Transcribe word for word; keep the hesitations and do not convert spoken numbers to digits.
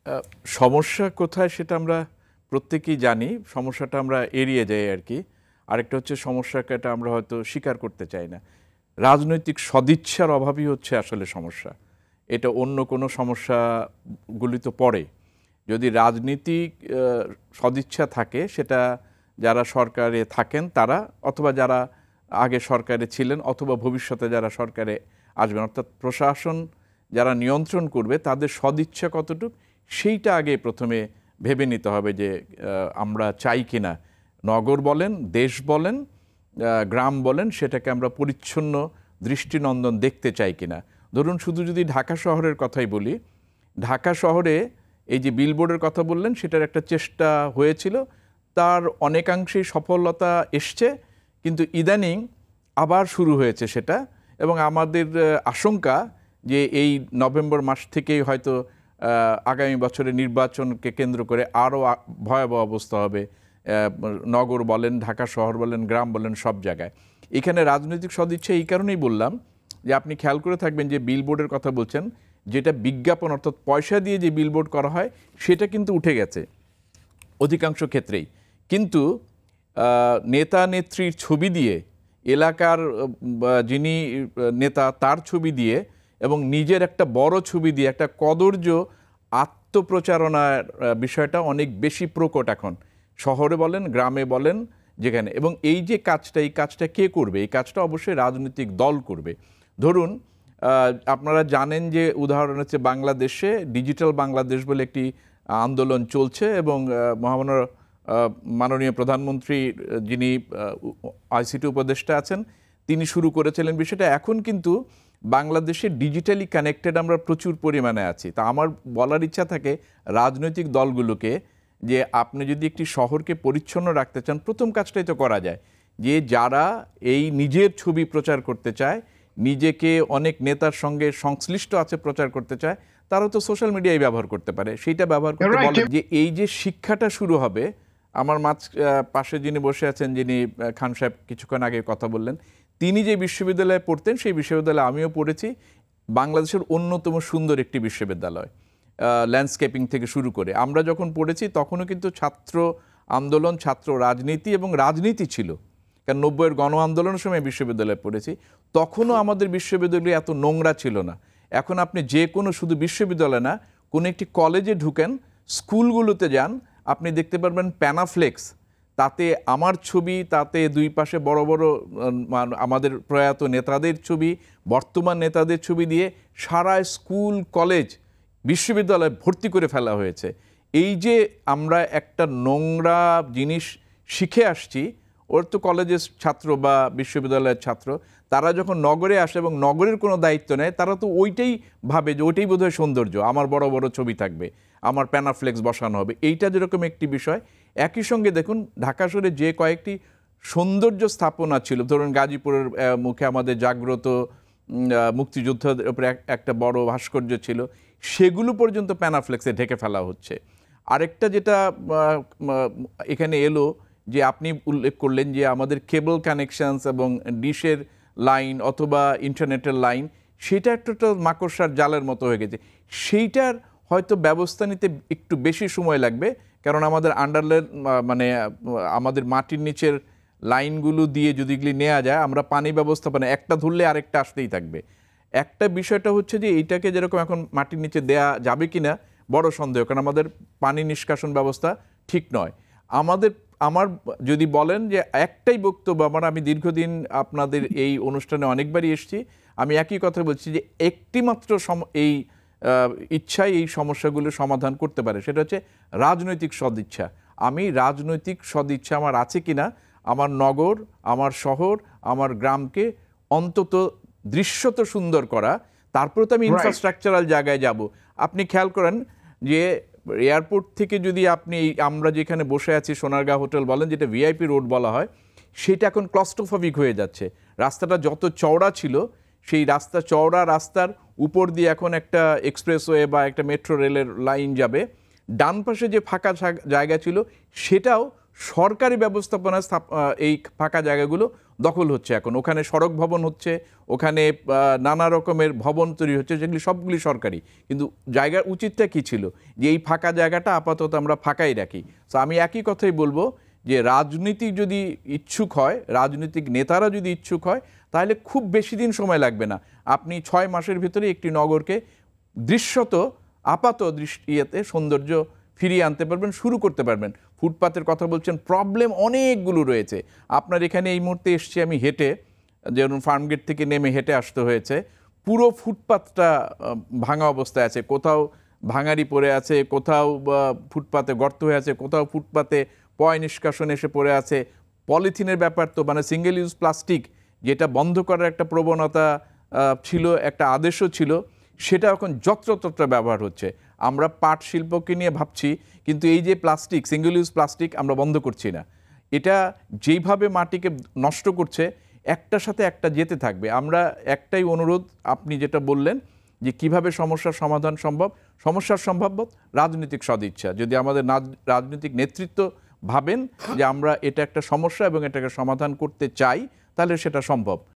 সমস্যা কোথায় সেটা আমরা প্রত্যেকেই জানি, সমস্যাটা আমরা এড়িয়ে যাই আর কি। আরেকটা হচ্ছে সমস্যাটা আমরা হয়তো স্বীকার করতে চাই না। রাজনৈতিক সদিচ্ছার অভাবই হচ্ছে আসলে সমস্যা। এটা অন্য কোনো সমস্যাগুলি তো পড়ে। যদি রাজনীতিক সদিচ্ছা থাকে, সেটা যারা সরকারে থাকেন তারা, অথবা যারা আগে সরকারে ছিলেন, অথবা ভবিষ্যতে যারা সরকারে আসবেন, অর্থাৎ প্রশাসন যারা নিয়ন্ত্রণ করবে তাদের সদিচ্ছা কতটুকু সেইটা আগে প্রথমে ভেবে নিতে হবে যে আমরা চাই কিনা, নগর বলেন, দেশ বলেন, গ্রাম বলেন, সেটাকে আমরা পরিচ্ছন্ন দৃষ্টিনন্দন দেখতে চাই কিনা। ধরুন শুধু যদি ঢাকা শহরের কথাই বলি, ঢাকা শহরে এই যে বিলবোর্ডের কথা বললেন, সেটার একটা চেষ্টা হয়েছিল, তার অনেকাংশেই সফলতা এসছে, কিন্তু ইদানিং আবার শুরু হয়েছে সেটা। এবং আমাদের আশঙ্কা যে এই নভেম্বর মাস থেকেই হয়তো আগামী বছরের নির্বাচনকে কেন্দ্র করে আরও ভয়াবহ অবস্থা হবে, নগর বলেন, ঢাকা শহর বলেন, গ্রাম বলেন, সব জায়গায়। এখানে রাজনৈতিক সদিচ্ছা এই কারণেই বললাম যে আপনি খেয়াল করে থাকবেন যে বিলবোর্ডের কথা বলছেন, যেটা বিজ্ঞাপন অর্থাৎ পয়সা দিয়ে যে বিলবোর্ড করা হয় সেটা কিন্তু উঠে গেছে অধিকাংশ ক্ষেত্রেই। কিন্তু নেতা নেত্রীর ছবি দিয়ে, এলাকার যিনি নেতা তার ছবি দিয়ে, এবং নিজের একটা বড় ছবি দিয়ে একটা কদর্য আত্মপ্রচারণার বিষয়টা অনেক বেশি প্রকট এখন, শহরে বলেন, গ্রামে বলেন, যেখানে। এবং এই যে কাজটা, এই কাজটা কে করবে? এই কাজটা অবশ্যই রাজনৈতিক দল করবে। ধরুন আপনারা জানেন যে উদাহরণ হচ্ছে বাংলাদেশে ডিজিটাল বাংলাদেশ বলে একটি আন্দোলন চলছে, এবং মহামান্য মাননীয় প্রধানমন্ত্রী যিনি আইসিটি উপদেষ্টা আছেন তিনি শুরু করেছিলেন বিষয়টা। এখন কিন্তু বাংলাদেশে ডিজিটালি কানেক্টেড আমরা প্রচুর পরিমাণে আছি। তা আমার বলার ইচ্ছা থাকে রাজনৈতিক দলগুলোকে যে আপনি যদি একটি শহরকে পরিচ্ছন্ন রাখতে চান, প্রথম কাজটাই তো করা যায় যে যারা এই নিজের ছবি প্রচার করতে চায়, নিজেকে অনেক নেতার সঙ্গে সংশ্লিষ্ট আছে প্রচার করতে চায়, তারা তো সোশ্যাল মিডিয়ায় ব্যবহার করতে পারে। সেইটা ব্যবহার করতে বলে যে এই যে শিক্ষাটা শুরু হবে। আমার মাঝ পাশে যিনি বসে আছেন, যিনি খান সাহেব কিছুক্ষণ আগে কথা বললেন, তিনি যে বিশ্ববিদ্যালয়ে পড়তেন সেই বিশ্ববিদ্যালয়ে আমিও পড়েছি। বাংলাদেশের অন্যতম সুন্দর একটি বিশ্ববিদ্যালয়, ল্যান্ডস্কেপিং থেকে শুরু করে। আমরা যখন পড়েছি তখনও কিন্তু ছাত্র আন্দোলন, ছাত্র রাজনীতি এবং রাজনীতি ছিল, কারণ নব্বইয়ের গণ আন্দোলনের সময় বিশ্ববিদ্যালয়ে পড়েছি। তখনও আমাদের বিশ্ববিদ্যালয় এত নোংরা ছিল না। এখন আপনি যে কোনো, শুধু বিশ্ববিদ্যালয় না, কোনো একটি কলেজে ঢুকেন, স্কুলগুলোতে যান, আপনি দেখতে পারবেন প্যানাফ্লেক্স, তাতে আমার ছবি, তাতে দুই পাশে বড় বড় আমাদের প্রয়াত নেতাদের ছবি, বর্তমান নেতাদের ছবি দিয়ে সারা স্কুল, কলেজ, বিশ্ববিদ্যালয় ভর্তি করে ফেলা হয়েছে। এই যে আমরা একটা নোংরা জিনিস শিখে আসছি, ওর তো কলেজের ছাত্র বা বিশ্ববিদ্যালয়ের ছাত্র, তারা যখন নগরে আসে এবং নগরের কোনো দায়িত্ব নেয়, তারা তো ওইটাই ভাবে যে ওইটাই বোধহয় সৌন্দর্য, আমার বড় বড় ছবি থাকবে, আমার প্যানাফ্লেক্স বসানো হবে। এইটা যেরকম একটি বিষয়, একই সঙ্গে দেখুন ঢাকা শহরে যে কয়েকটি সৌন্দর্য স্থাপনা ছিল, ধরুন গাজীপুরের মুখে আমাদের জাগ্রত মুক্তিযুদ্ধের উপরে একটা বড় ভাস্কর্য ছিল, সেগুলো পর্যন্ত প্যানাফ্লেক্সে ঢেকে ফেলা হচ্ছে। আরেকটা যেটা এখানে এলো, যে আপনি উল্লেখ করলেন যে আমাদের কেবল কানেকশনস এবং ডিশের লাইন অথবা ইন্টারনেটের লাইন, সেটা একটা মাকড়সার জালের মতো হয়ে গেছে। সেইটার হয়তো ব্যবস্থা নিতে একটু বেশি সময় লাগবে, কারণ আমাদের আন্ডারল্যান্ড মানে আমাদের মাটির নিচের লাইনগুলো দিয়ে যদি এগুলি নেওয়া যায়, আমরা পানি ব্যবস্থাপনা একটা ধরলে আরেকটা আসতেই থাকবে। একটা বিষয়টা হচ্ছে যে এইটাকে যেরকম এখন মাটির নিচে দেয়া যাবে কিনা বড় সন্দেহ, কারণ আমাদের পানি নিষ্কাশন ব্যবস্থা ঠিক নয়। আমাদের আমার যদি বলেন যে একটাই বক্তব্য আমার, আমি দীর্ঘদিন আপনাদের এই অনুষ্ঠানে অনেকবারই এসেছি, আমি একই কথা বলছি যে একটি মাত্র এই ইচ্ছাই এই সমস্যাগুলো সমাধান করতে পারে, সেটা হচ্ছে রাজনৈতিক সদিচ্ছা। আমি রাজনৈতিক সদিচ্ছা আমার আছে কিনা আমার নগর, আমার শহর, আমার গ্রামকে অন্তত দৃশ্যত সুন্দর করা, তারপরে তো আমি ইনফ্রাস্ট্রাকচারাল জায়গায় যাব। আপনি খেয়াল করেন যে এয়ারপোর্ট থেকে যদি আপনি, আমরা যেখানে বসে আছি সোনারগাঁ হোটেল বলেন, যেটা ভিআইপি রোড বলা হয়, সেটা এখন ক্লস্ট্রোফোবিক হয়ে যাচ্ছে। রাস্তাটা যত চওড়া ছিল, সেই রাস্তা, চওড়া রাস্তার উপর দিয়ে এখন একটা এক্সপ্রেসওয়ে বা একটা মেট্রো রেলের লাইন যাবে। ডান পাশে যে ফাঁকা জায়গা ছিল, সেটাও সরকারি ব্যবস্থাপনা এই ফাঁকা জায়গাগুলো দখল হচ্ছে এখন, ওখানে সড়ক ভবন হচ্ছে, ওখানে নানা রকমের ভবন তৈরি হচ্ছে, যেগুলি সবগুলি সরকারি। কিন্তু জায়গার উচিতটা কি ছিল, যে এই ফাঁকা জায়গাটা আপাতত আমরা ফাঁকাই রাখি। তো আমি একই কথাই বলবো যে রাজনীতি যদি ইচ্ছুক হয়, রাজনৈতিক নেতারা যদি ইচ্ছুক হয়, তাহলে খুব বেশি দিন সময় লাগবে না, আপনি ছয় মাসের ভিতরে একটি নগরকে দৃশ্যত আপাত দৃষ্টিতে সৌন্দর্য ফিরিয়ে আনতে পারবেন, শুরু করতে পারবেন। ফুটপাতের কথা বলছেন, প্রবলেম অনেকগুলো রয়েছে। আপনার এখানে এই মুহূর্তে এসছি আমি হেঁটে, যেমন ফার্মগেট থেকে নেমে হেঁটে আসতে হয়েছে, পুরো ফুটপাতটা ভাঙা অবস্থায় আছে, কোথাও ভাঙারি পড়ে আছে, কোথাও ফুটপাতে গর্ত হয়ে আছে, কোথাও ফুটপাতে পয় নিষ্কাশন এসে পড়ে আছে। পলিথিনের ব্যাপার তো, মানে সিঙ্গেল ইউজ প্লাস্টিক যেটা বন্ধ করার একটা প্রবণতা ছিল, একটা আদেশও ছিল, সেটা এখন যত্রতত্র ব্যবহার হচ্ছে। আমরা পাট শিল্পকে নিয়ে ভাবছি, কিন্তু এই যে প্লাস্টিক, সিঙ্গেল ইউজ প্লাস্টিক আমরা বন্ধ করছি না। এটা যেইভাবে মাটিকে নষ্ট করছে, একটার সাথে একটা যেতে থাকবে। আমরা একটাই অনুরোধ, আপনি যেটা বললেন যে কিভাবে সমস্যার সমাধান সম্ভব, সমস্যার সম্ভাব্য রাজনৈতিক সদিচ্ছা। যদি আমাদের রাজনৈতিক নেতৃত্ব ভাবেন যে আমরা এটা একটা সমস্যা এবং এটাকে সমাধান করতে চাই, তাহলে সেটা সম্ভব।